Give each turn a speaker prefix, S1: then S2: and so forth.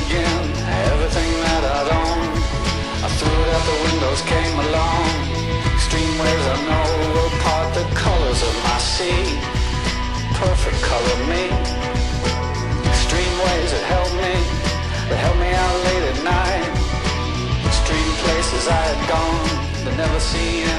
S1: again everything that I'd owned. I threw it out the windows, came along. Extreme waves I know will part the colors of my sea. Perfect color me. Extreme waves that helped me out late at night. Extreme places I had gone, but never seen